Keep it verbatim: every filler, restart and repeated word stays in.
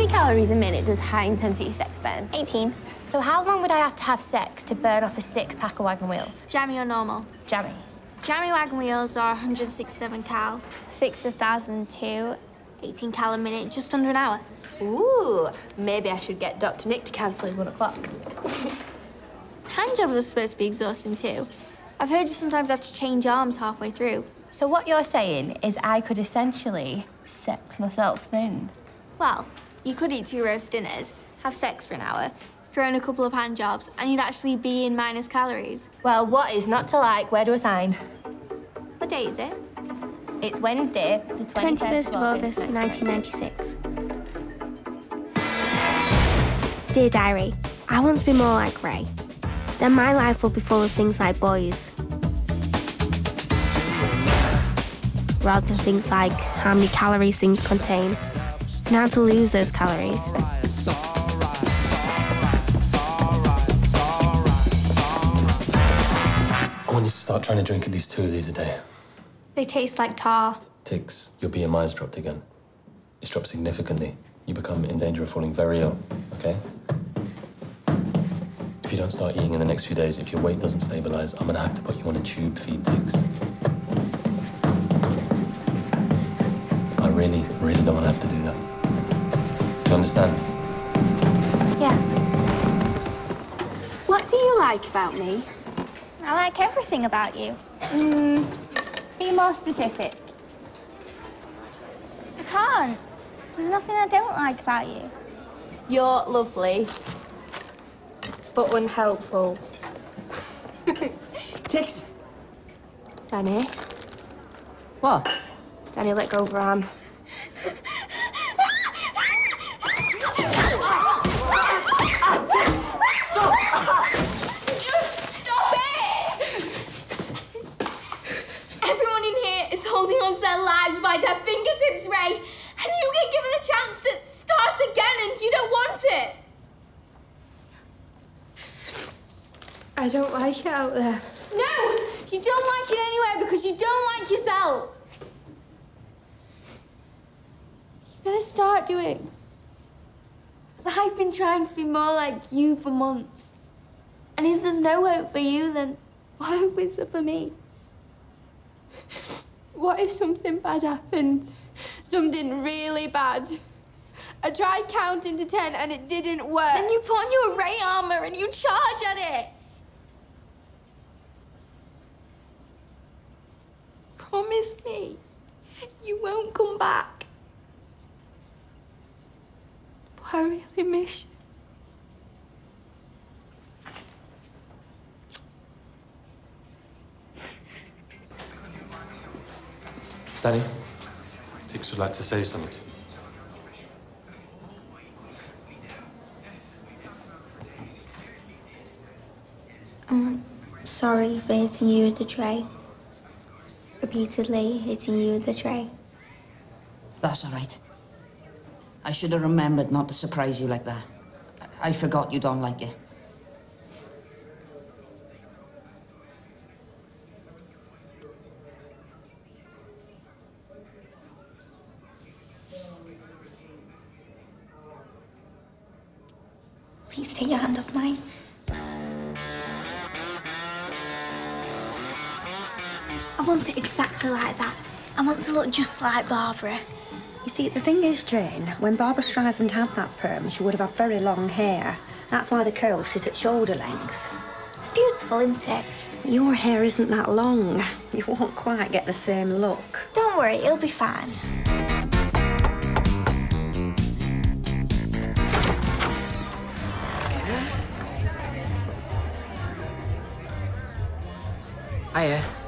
many calories a minute does high-intensity sex burn? eighteen. So how long would I have to have sex to burn off a six-pack of Wagon Wheels? Jammy or normal? Jammy. Jammy Wagon Wheels are one hundred sixty-seven cal. Six is one thousand two. eighteen cal a minute, just under an hour. Ooh, maybe I should get Doctor Nick to cancel his one o'clock. Hand jobs are supposed to be exhausting too. I've heard you sometimes have to change arms halfway through. So what you're saying is I could essentially sex myself thin? Well, you could eat two roast dinners, have sex for an hour, throw in a couple of hand jobs, and you'd actually be in minus calories. Well, what is not to like? Where do I sign? What day is it? It's Wednesday, the twenty-first of August, nineteen ninety-six. Dear Diary, I want to be more like Ray. Then my life will be full of things like boys. Rather than things like how many calories things contain and how to lose those calories. I want you to start trying to drink at least two of these a day. They taste like tar. Ticks, your B M I's dropped again. It's dropped significantly. You become in danger of falling very ill, okay? If you don't start eating in the next few days, if your weight doesn't stabilize, I'm gonna have to put you on a tube feed, Ticks. I really, really don't want to have to do that. Do you understand? Yeah. What do you like about me? I like everything about you. Mm, be more specific. I can't. There's nothing I don't like about you. You're lovely, but unhelpful. Ticks. Danny. What? Danny, let go of her arm. Everyone in here is holding on to their lives by their fingertips, Ray. And you get given a chance to start again and you don't want it. I don't like it out there. No, you don't like it anyway because you don't like yourself. You better start doing. Because I've been trying to be more like you for months. And if there's no hope for you, then what hope is there for me? What if something bad happened? Something really bad. I tried counting to ten and it didn't work. Then you put on your Ray armor and you charge at it. Promise me you won't come back. But I really miss you. Danny, Ticks would like to say something to you. I'm sorry for hitting you with the tray. Repeatedly hitting you with the tray. That's all right. I should have remembered not to surprise you like that. I, I forgot you don't like it. Please take your hand off mine. I want it exactly like that. I want to look just like Barbara. You see, the thing is, Jane, when Barbara Streisand had that perm, she would have had very long hair. That's why the curls sit at shoulder length. It's beautiful, isn't it? Your hair isn't that long. You won't quite get the same look. Don't worry, it'll be fine. Hiya.